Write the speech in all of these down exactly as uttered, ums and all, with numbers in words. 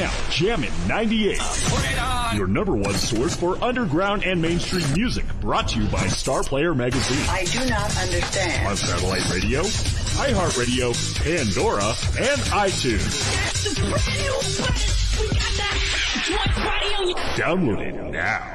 now, Jammin' ninety-eight. Your number one source for underground and mainstream music, brought to you by Star Player Magazine. I do not understand. On satellite radio, iHeartRadio, Pandora, and iTunes. Download it now.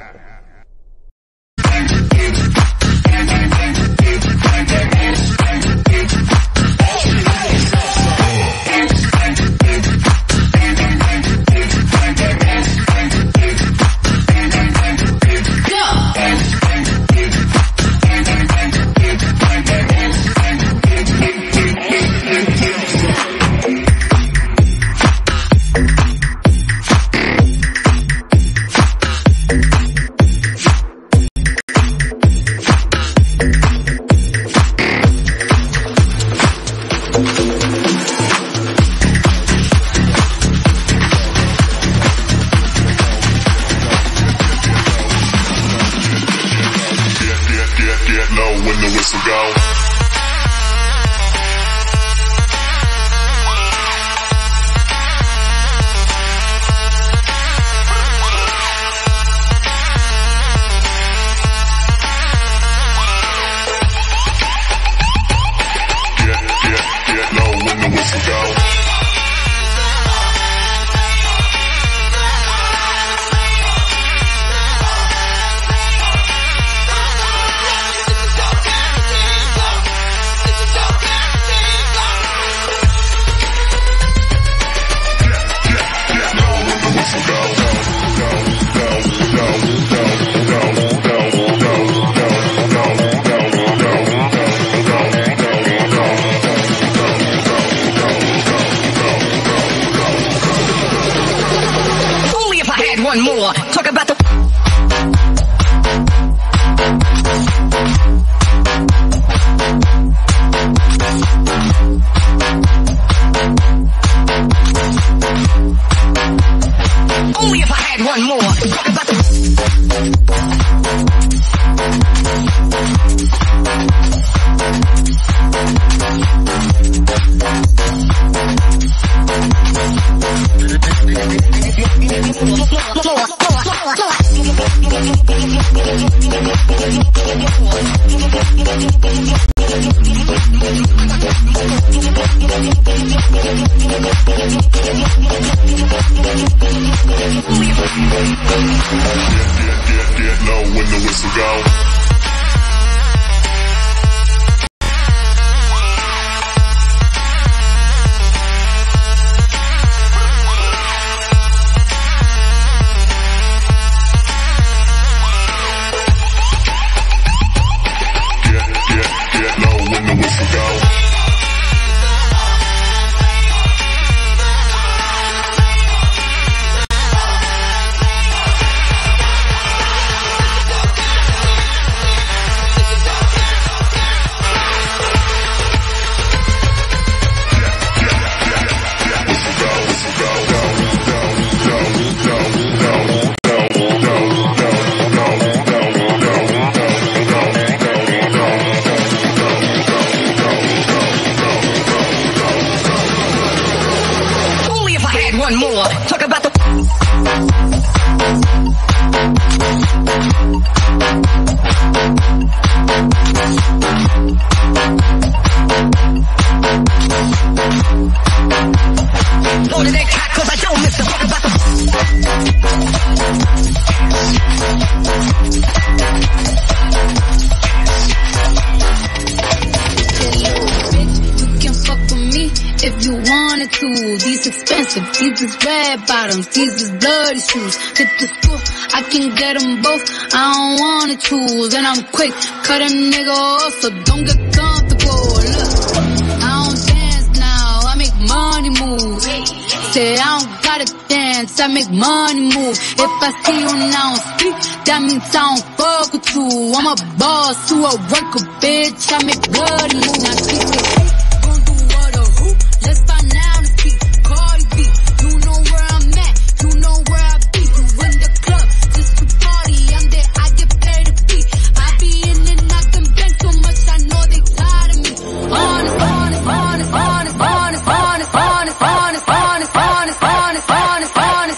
These is red bottoms, these is bloody shoes. Hit the school, I can get them both, I don't wanna choose. And I'm quick, cut a nigga off, so don't get comfortable. Look, I don't dance now, I make money move. Say I don't gotta dance, I make money move. If I see you now speak, that means I don't fuck with you. I'm a boss to a worker, bitch, I make bloody moves. Now she say, don't do what or who, let's find out and see. Cardi B, you know where I'm at, you know where I be. You in the club, just to party, I'm there, I get paid to be. I be in and out them banks so much, I know they tired of me. Honest, honest, honest, honest, honest, honest, honest, honest, honest, honest, honest, honest, honest, honest, honest.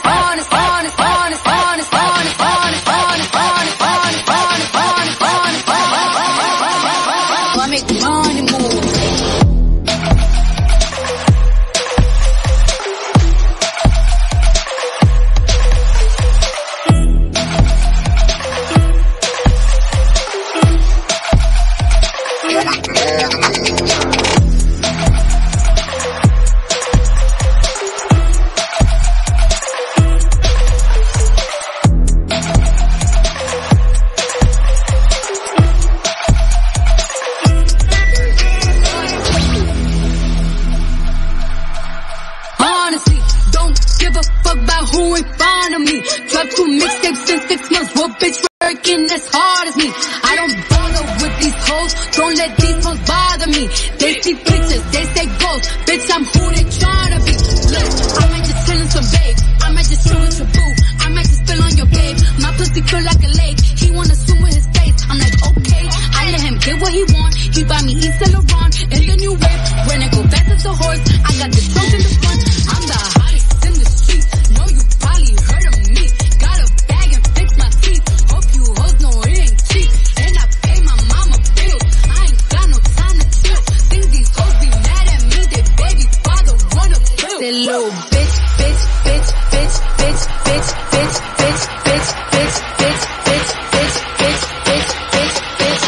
who ain't fond of me. Dropped two mixtapes in six months, what bitch working as hard as me? I don't bother with these hoes, don't let these hoes bother me. They see pictures, they say ghosts, bitch I'm who they tryna be. Look, I might just chill in some babe, I might just chill with your boo, I might just spill on your babe. My pussy feel like a lake, he wanna swim with his face. I'm like okay, I let him get what he want. He buy me East and Laurent in the new whip. When I go fast as a horse, I got the trunk in the front. I'm the hottest in the street. Know you probably heard of me. Got a bag and fix my teeth. Hope you hoes know it ain't cheap. And I pay my mama bills. I ain't got no time to chill. Think these hoes be mad at me. Their baby father wanna kill. That little bitch, bitch, bitch, bitch, bitch, bitch, bitch, bitch, bitch, bitch, bitch, bitch, bitch, bitch, bitch, bitch, bitch,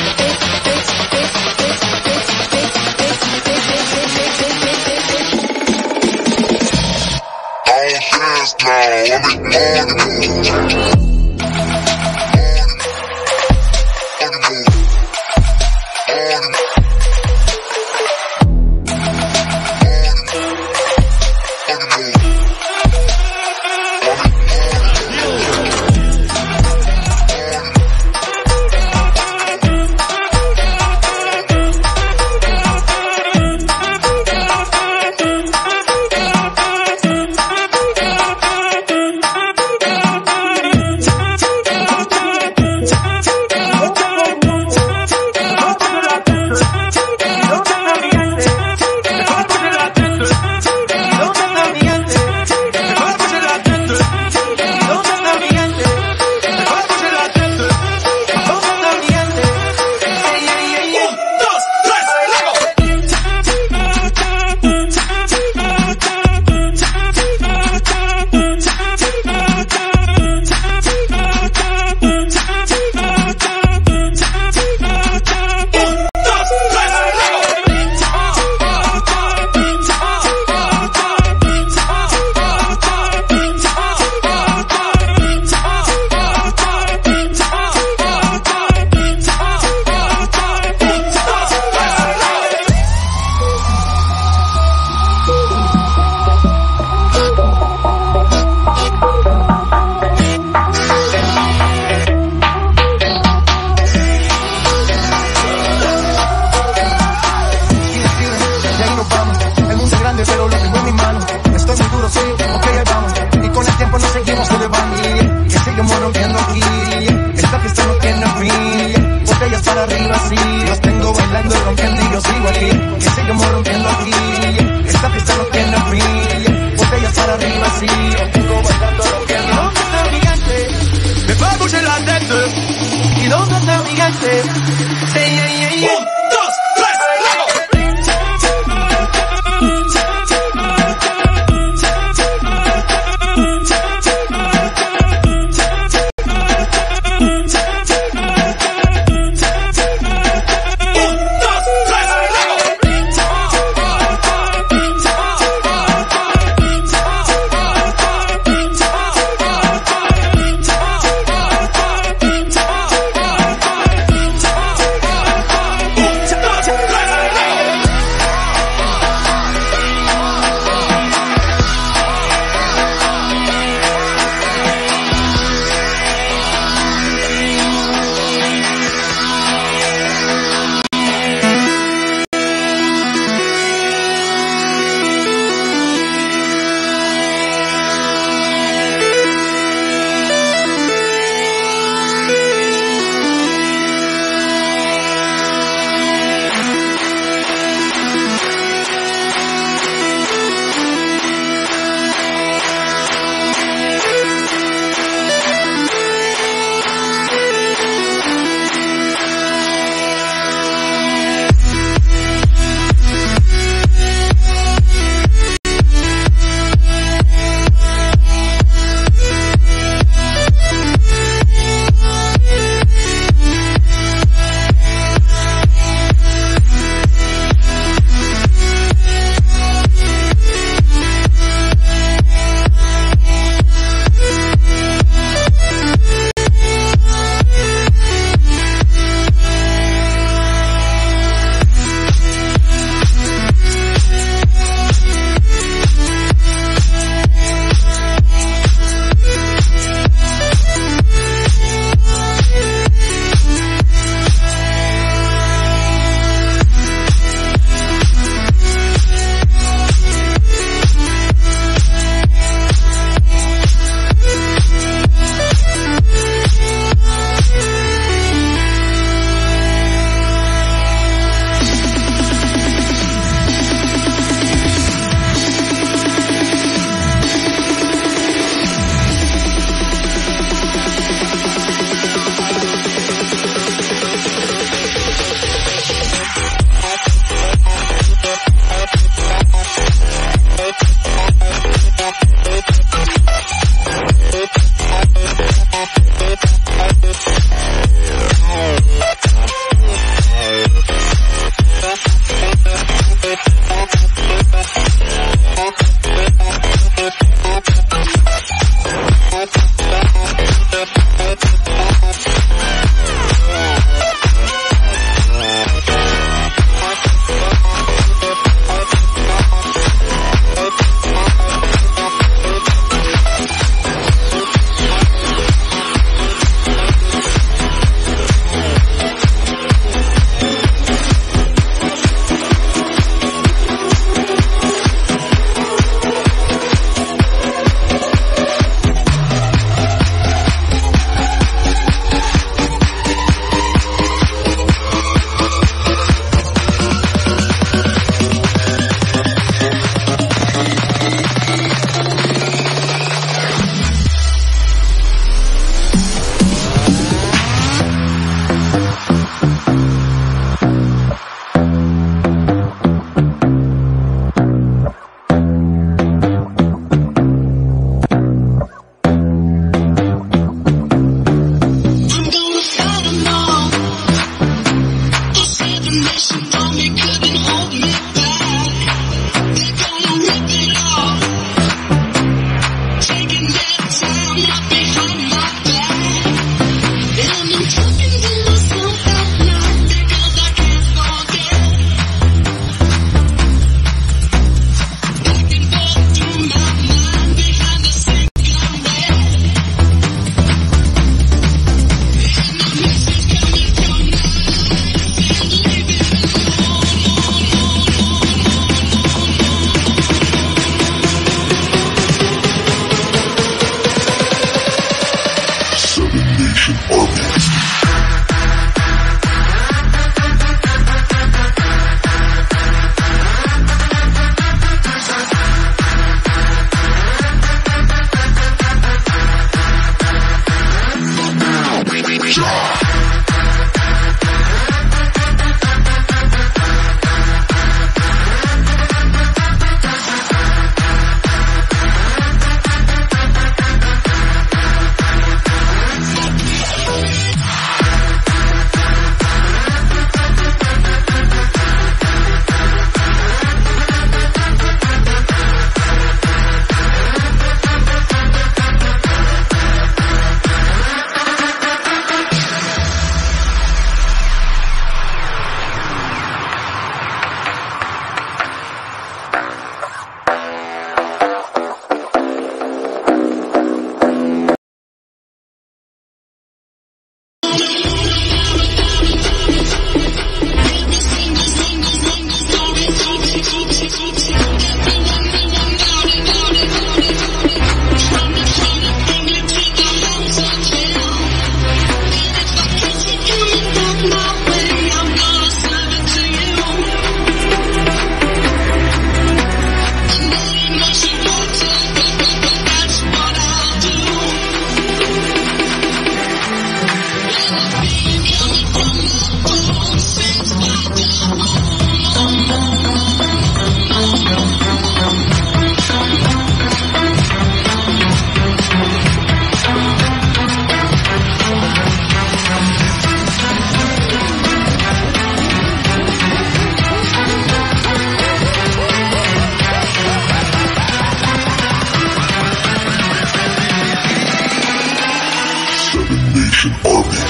Nation Army.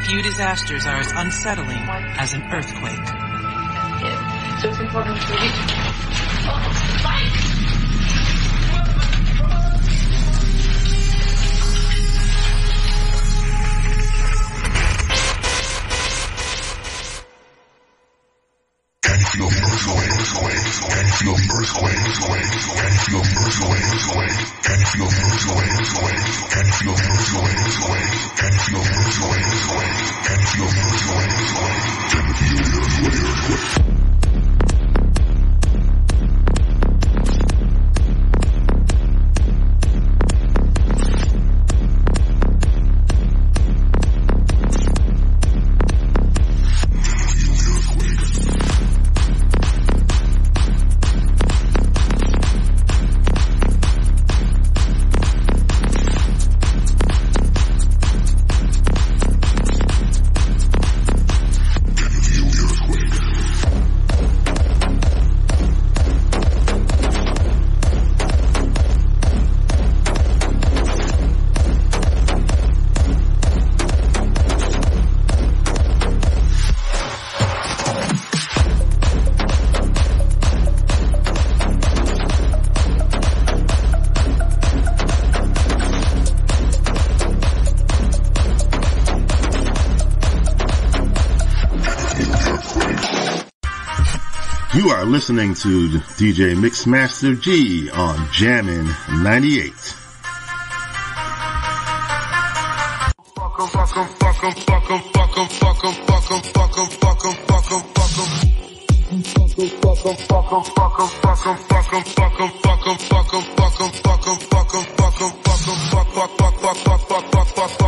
Few disasters are as unsettling as an earthquake. So it's important for you. Oh, Mike! Can you feel earthquakes? Can you feel earthquakes? Can you feel earthquakes? Can you feel earthquakes? Can you feel earthquakes? Can you feel earthquakes? Can you feel earthquakes? Can you feel earthquakes? You are listening to D J Mixmaster G on Jammin' ninety-eight. Fuck 'em, fuck 'em, fuck 'em, fuck 'em, fuck 'em, fuck 'em, fuck 'em, fuck 'em, fuck 'em, fuck 'em, fuck 'em. Fuck 'em, fuck 'em, fuck 'em, fuck 'em, fuck 'em, fuck 'em, fuck 'em, fuck 'em, fuck 'em, fuck 'em, fuck 'em, fuck 'em, fuck 'em, fuck, fuck, fuck, fuck, fuck, fuck, fuck, fuck, fuck,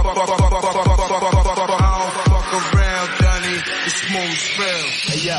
fuck around, Johnny. The smooth spell. Hey yo.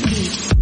repeat.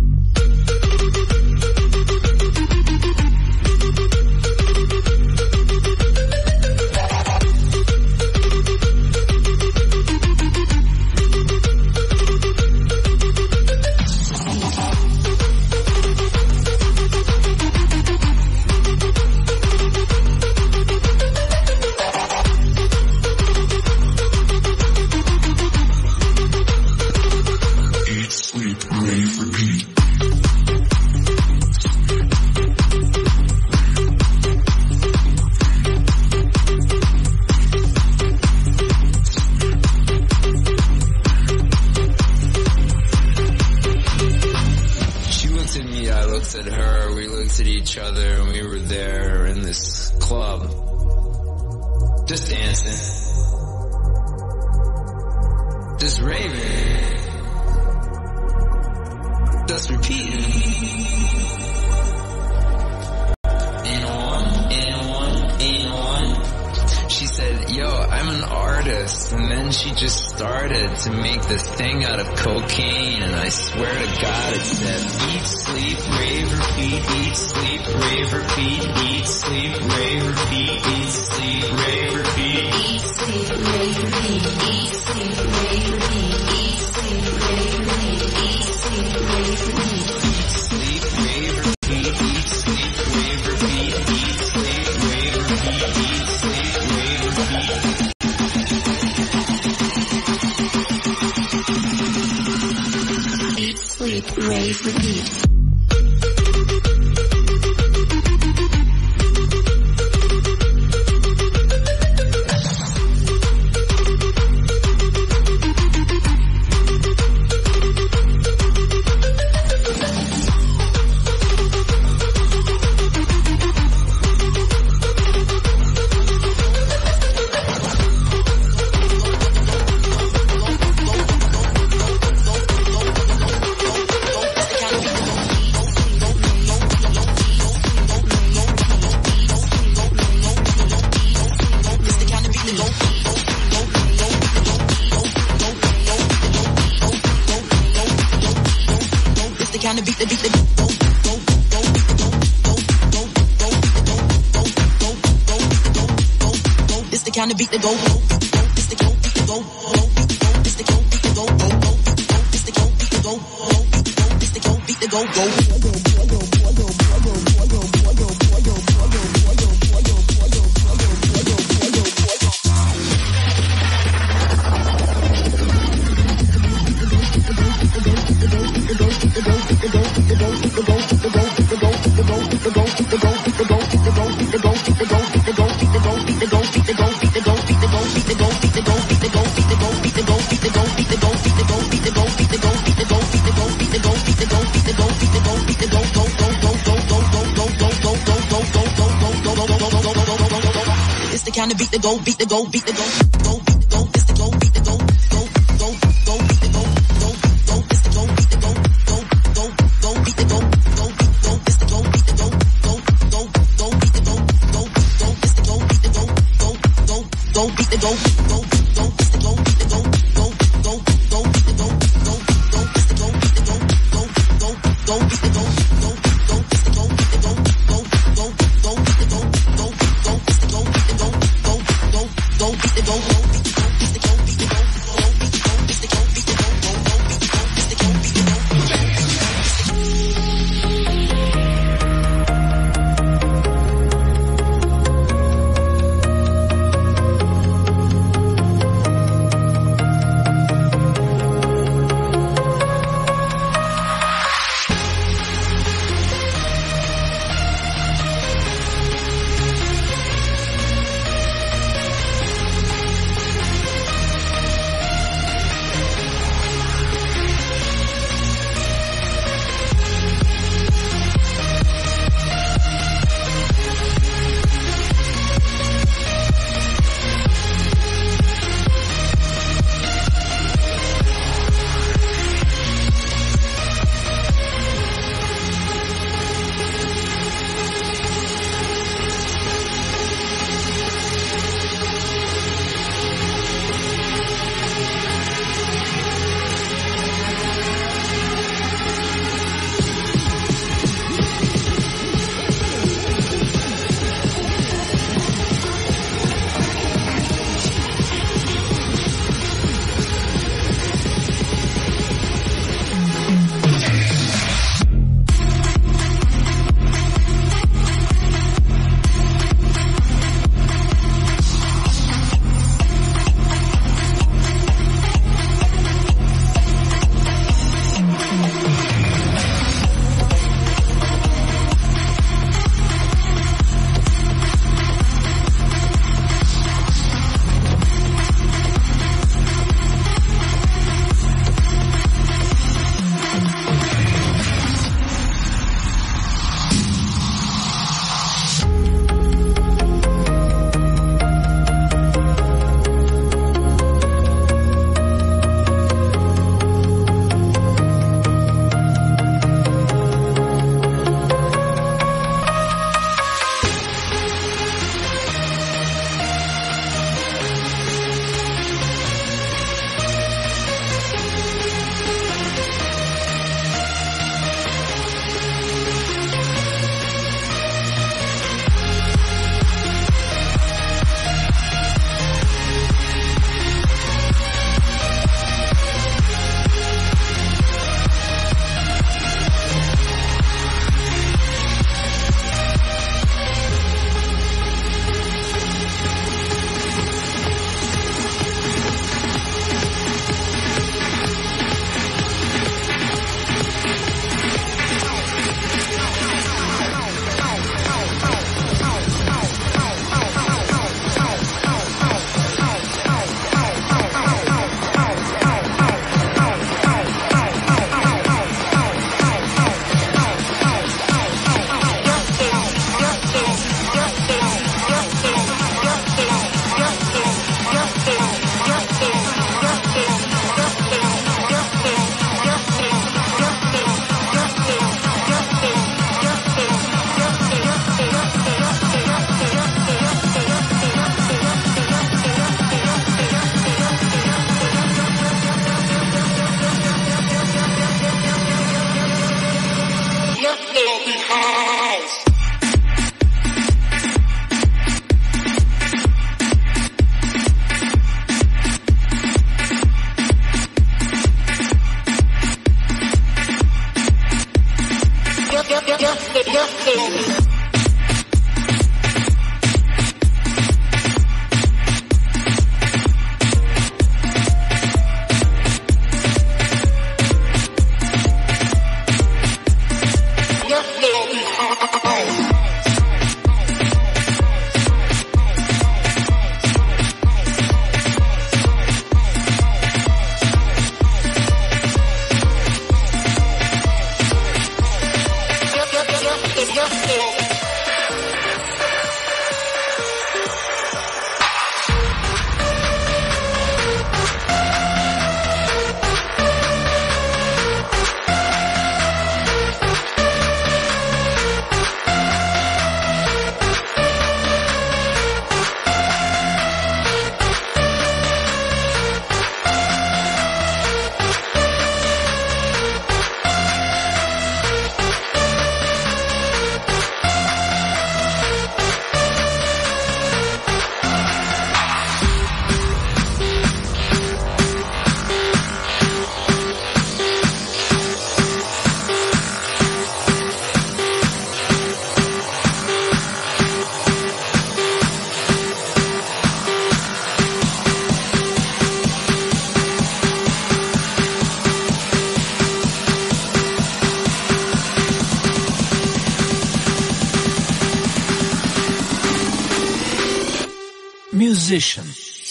Musician.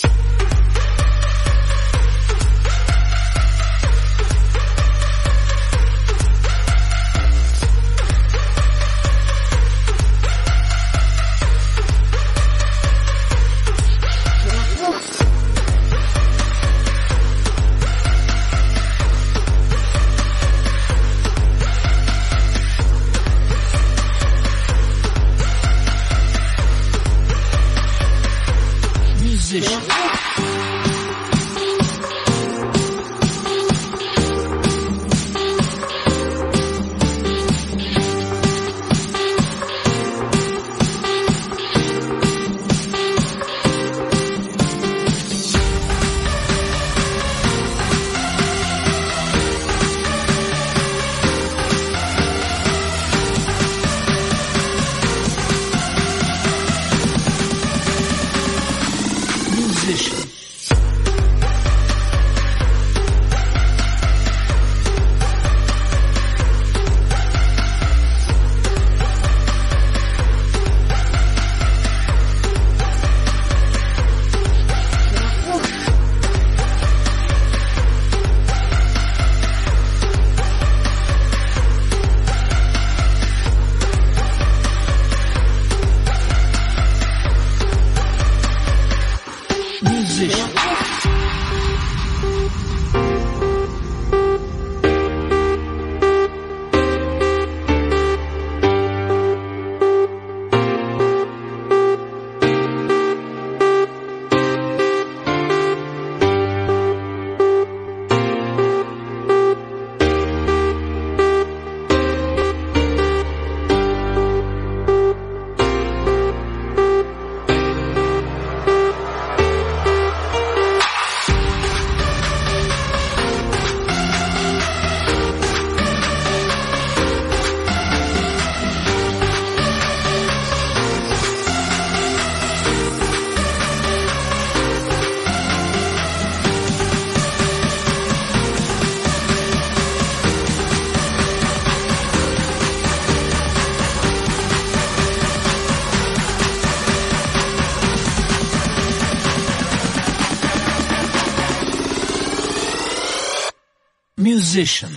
Musician.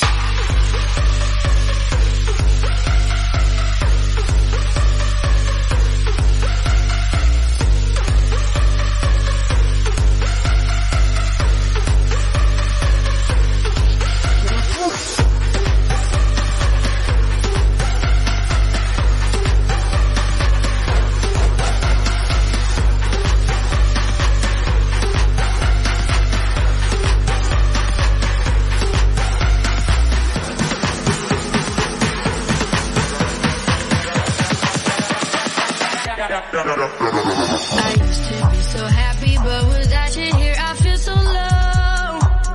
I used to be so happy, but without you here, I feel so low.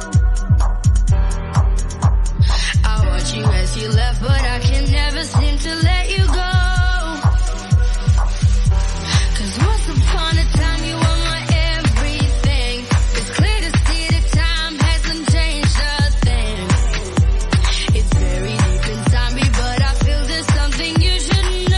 I watch you as you left, but I can never seem to let you go. 'Cause once upon a time, you were my everything. It's clear to see that time hasn't changed a thing. It's very deep inside me, but I feel there's something you should know.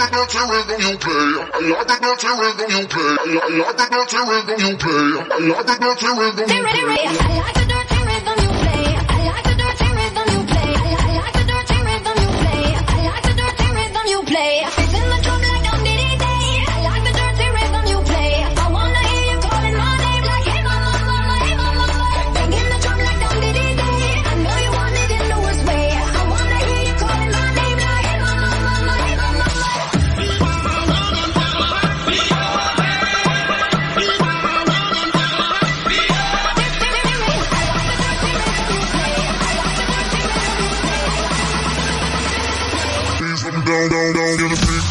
the dirty rhythm you play. I like the dirty rhythm you play. I like the dirty rhythm you play. I like the dirty rhythm you play. I like the dirty rhythm you play. I like the dirty rhythm you play. I like the dirty rhythm you play. I like the dirty rhythm you play. It's in the drum like on Diddy Day. I like the dirty rhythm you play. I wanna hear you calling my name like hey mama, mama, hey mama. Banging the drum like on Diddy Day. I know you want it in the worst way. I wanna hear you calling my name like hey mama, mama, hey mama. Down, down, down, get a beat.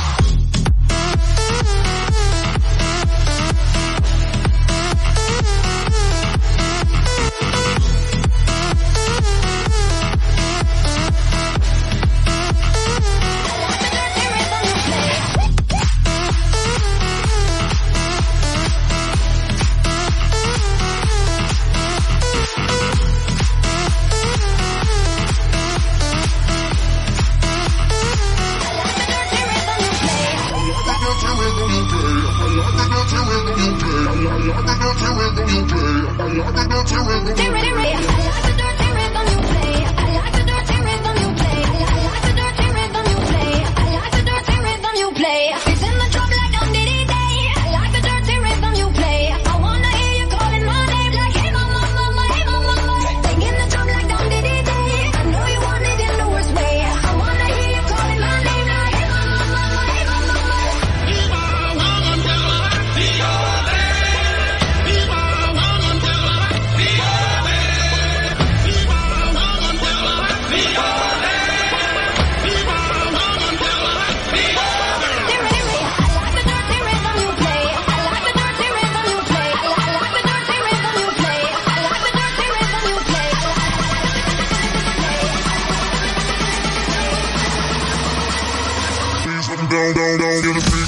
Down, down, down, get a beat.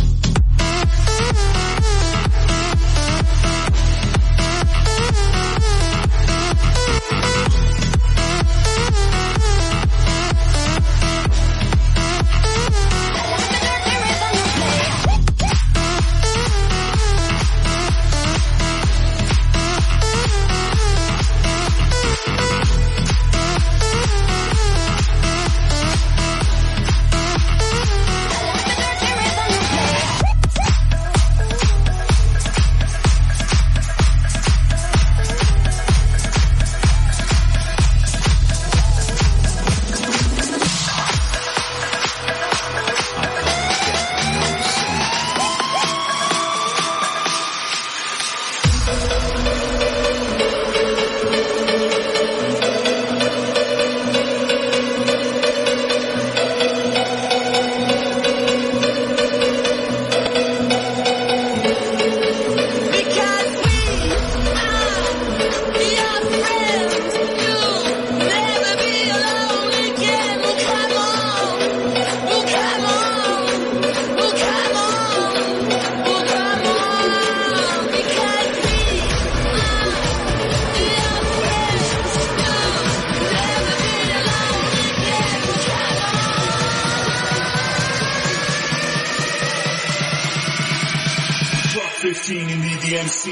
fifteen in the D M C.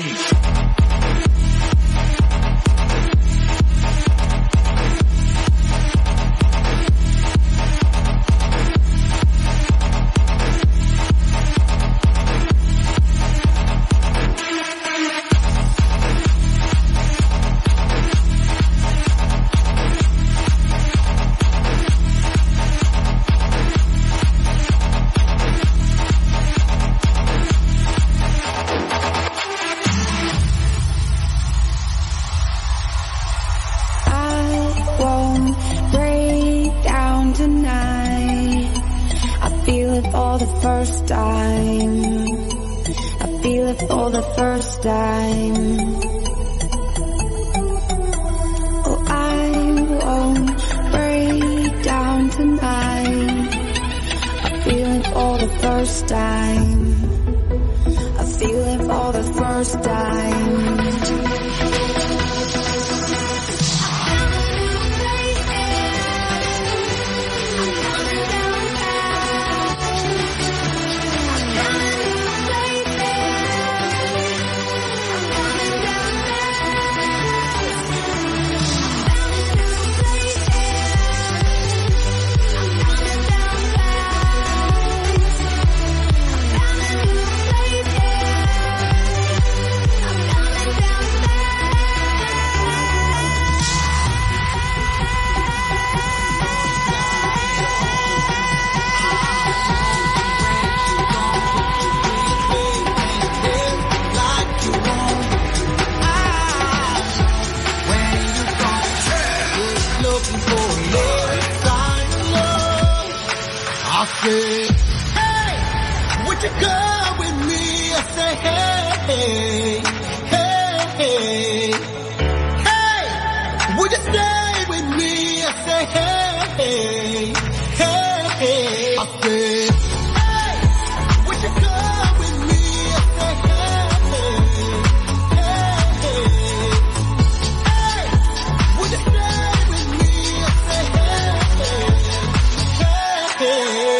First time, I feel it for the first time. Oh, I won't break down tonight. I feel it for the first time. I feel it for the first time. I said, hey, would you go with me? I said, hey, hey, hey, hey, would you stay with me? I said, hey, hey, hey, I said, hey, would you go with me? I said, hey, hey, hey, would you stay with me? I said, hey, hey, hey.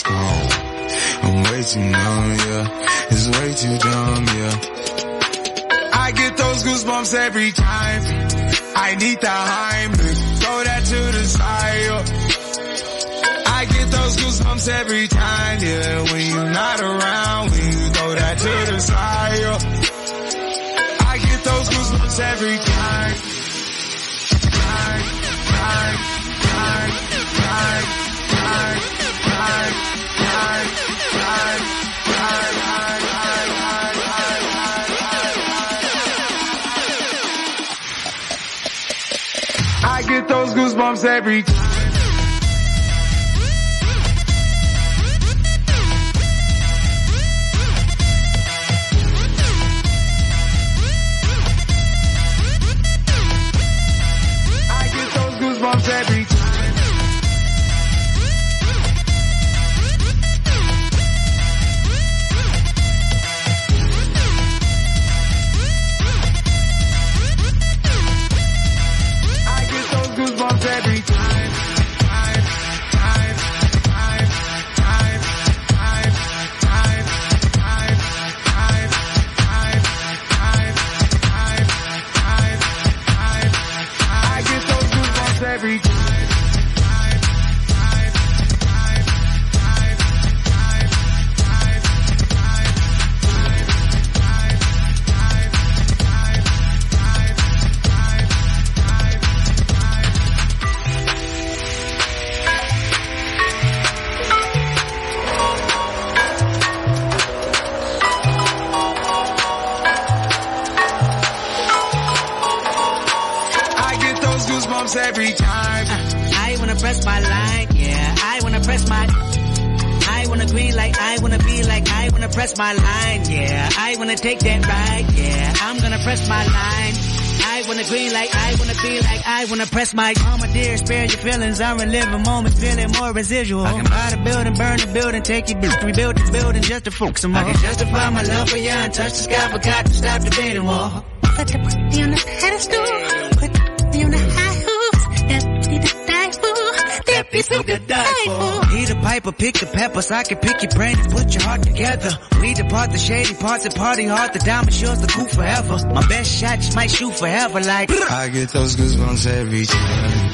slow. I'm way too numb, yeah. It's way too dumb, yeah. I get those goosebumps every time. I need the Heimlich, throw that to the side, yeah. I get those goosebumps every time, yeah. When you're not around, when you throw that to the side, yeah. I get those goosebumps every time. Time, time, time, time, time, time, time, time, time, time, I get those goosebumps every time. Every time. I get those goosebumps every time. Time, time, time, time, time, time, time, time, time, time, time, time, time. I get those goosebumps every time. Every time. Uh, I wanna press my line, yeah. I wanna press my. I wanna green like I wanna be like I wanna press my line, yeah. I wanna take that ride, yeah. I'm gonna press my line. I wanna green like I wanna be like I wanna press my. Mama dear, spare your feelings. I'm reliving moments, feeling more residual. I can buy the building, burn the building, take your bitch, rebuild the building just to fuck some more. I can justify my love for you and touch the sky, but got to stop the debating war. Put the body on the pedestal, put the body on the high. That be so good die for. Eat a pipe or pick the peppers. I can pick your brain and put your heart together. We depart the shady parts and party hard. The diamond yours the cool forever. My best shot just might shoot forever like. I get those goosebumps every time.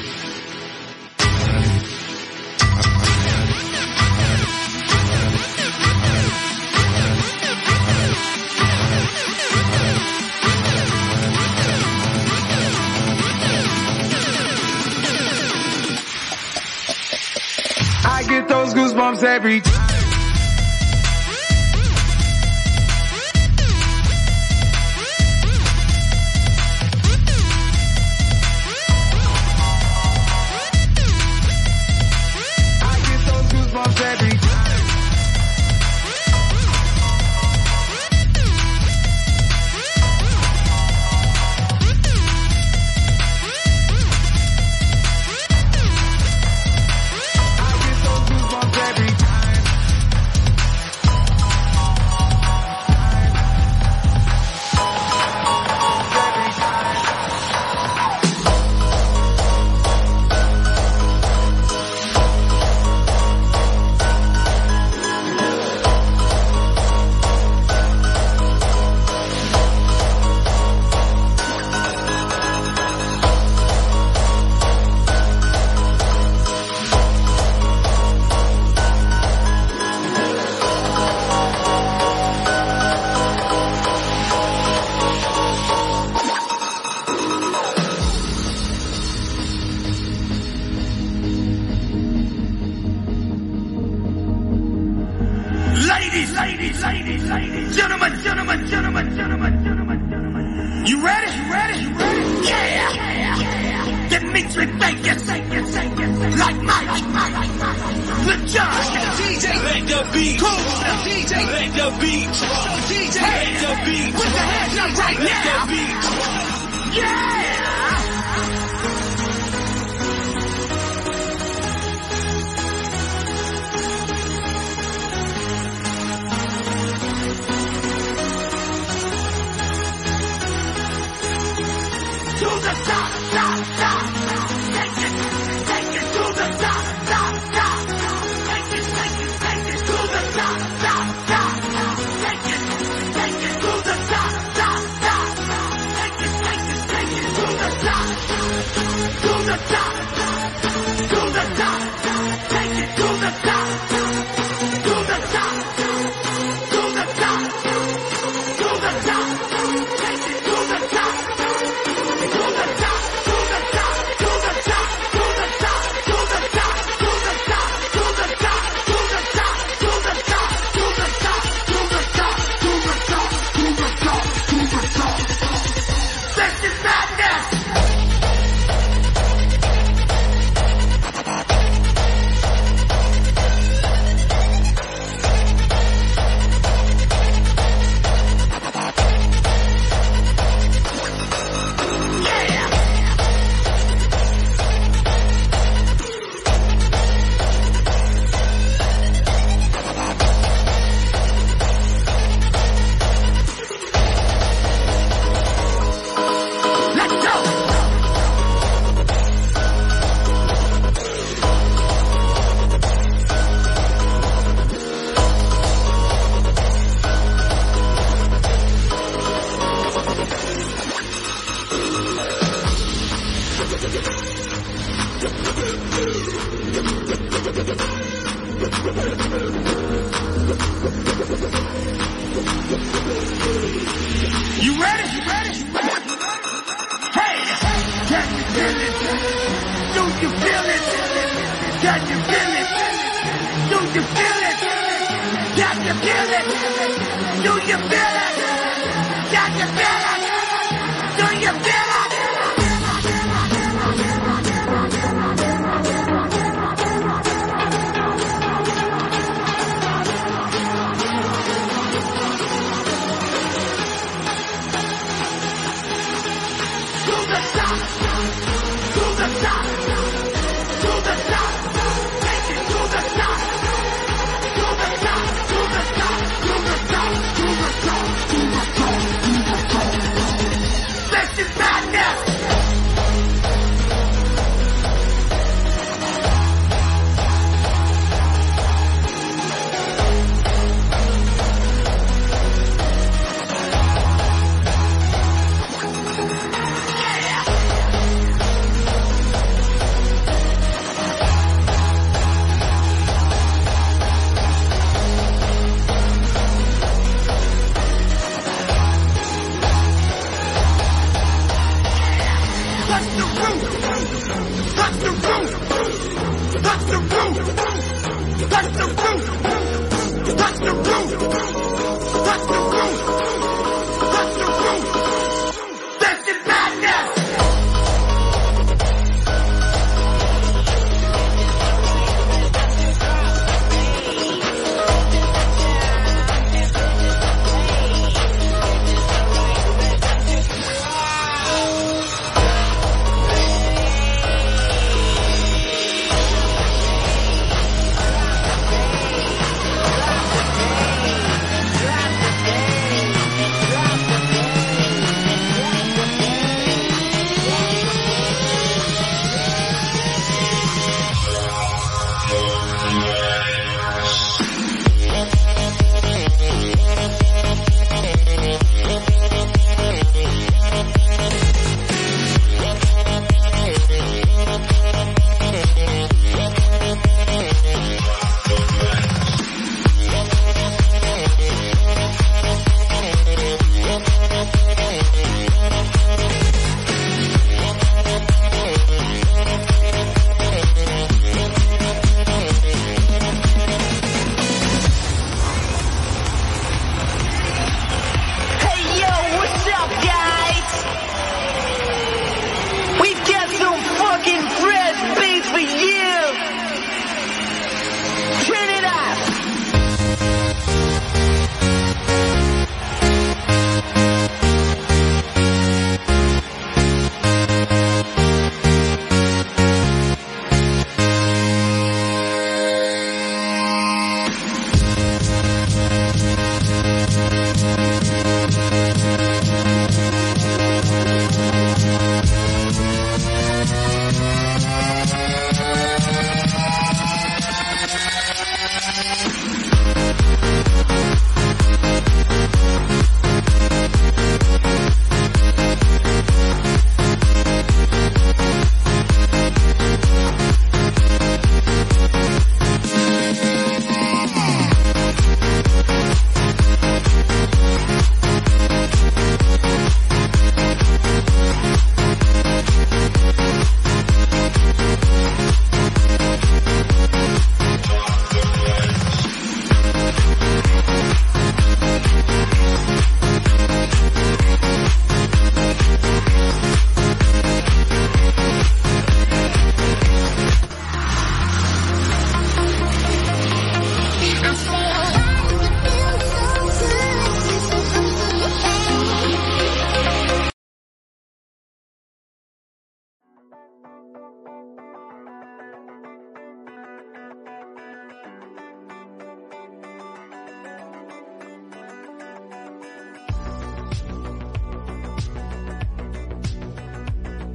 I get those goosebumps every time. I get those goosebumps every time. Take it, take it to the top, top, top. Take it, take it, take it. Do you feel it? Do you feel it? Do you feel it?